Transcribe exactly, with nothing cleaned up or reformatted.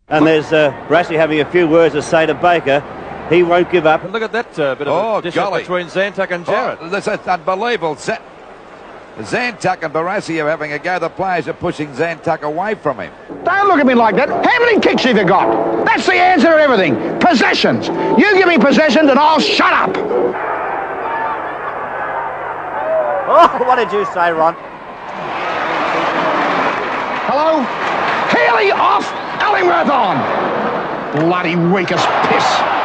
And there's uh, Barassi having a few words to say to Baker. He won't give up. And look at that uh, bit of Oh, a dish golly. between Zantuck and Jarrett. Oh, this is unbelievable. Z Zantuck and Barassi are having a go. The players are pushing Zantuck away from him. Don't look at me like that. How many kicks have you got? That's the answer to everything. Possessions. You give me possessions and I'll shut up. Oh, what did you say, Ron? Hello? Healy off, Ellingworth on. Bloody weak as piss.